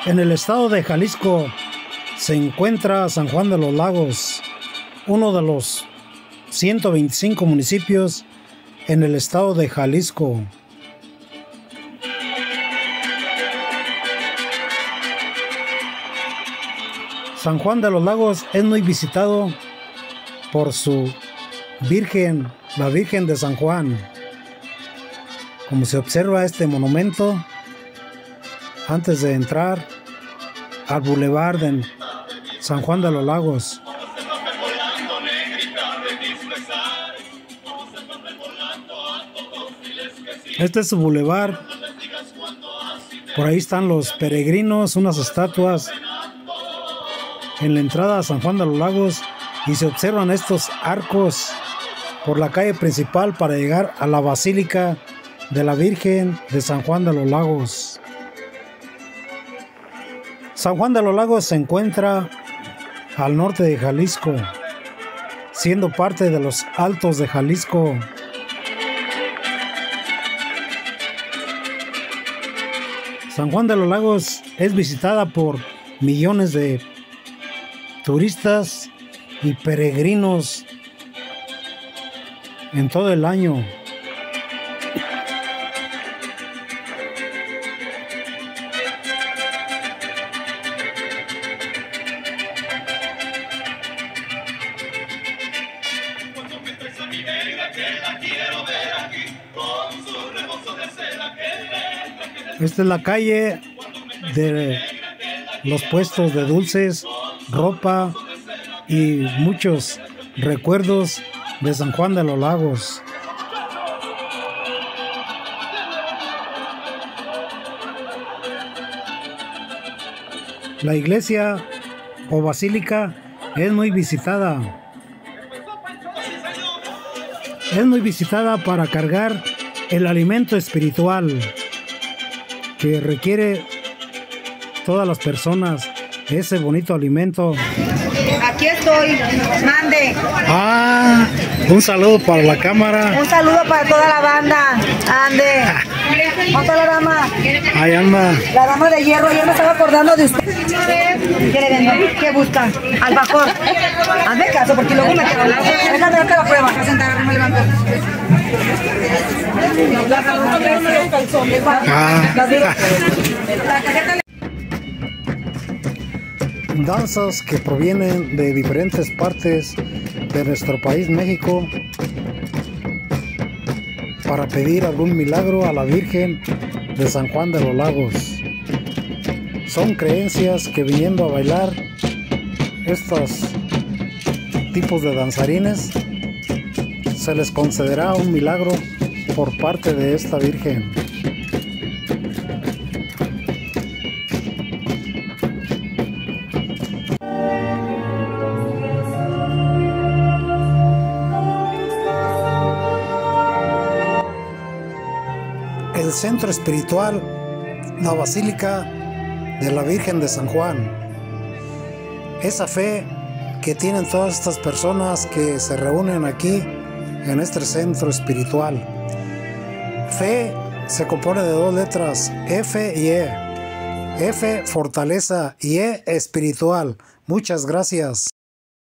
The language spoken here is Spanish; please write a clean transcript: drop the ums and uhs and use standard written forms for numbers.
En el estado de Jalisco se encuentra San Juan de los Lagos, uno de los 125 municipios en el estado de Jalisco. San Juan de los Lagos es muy visitado por su Virgen, la Virgen de San Juan. Como se observa este monumento, antes de entrar al bulevar de San Juan de los Lagos. Este es su bulevar. Por ahí están los peregrinos, unas estatuas en la entrada a San Juan de los Lagos, y se observan estos arcos por la calle principal para llegar a la Basílica de la Virgen de San Juan de los Lagos. San Juan de los Lagos se encuentra al norte de Jalisco, siendo parte de los Altos de Jalisco. San Juan de los Lagos es visitada por millones de turistas y peregrinos en todo el año. Esta es la calle de los puestos de dulces, ropa y muchos recuerdos de San Juan de los Lagos. La iglesia o basílica es muy visitada. Es muy visitada para cargar el alimento espiritual que requiere todas las personas, ese bonito alimento. Aquí estoy, mande. Un saludo para la cámara. Un saludo para toda la banda. Ande. ¿Dónde está la dama? Ahí anda. La dama de hierro, ayer me estaba acordando de usted. ¿Qué le vendo? ¿Qué busca? Albajor. Hazme caso, porque luego me quedo. Déjame darte la prueba. Voy a sentar, me levanto. Danzas que provienen de diferentes partes de nuestro país, México, para pedir algún milagro a la Virgen de San Juan de los Lagos. Son creencias que, viniendo a bailar estos tipos de danzarines, se les concederá un milagro por parte de esta Virgen. El centro espiritual, la Basílica de la Virgen de San Juan. Esa fe que tienen todas estas personas que se reúnen aquí en este centro espiritual. Fe se compone de dos letras, F y E. F, fortaleza, y E, espiritual. Muchas gracias.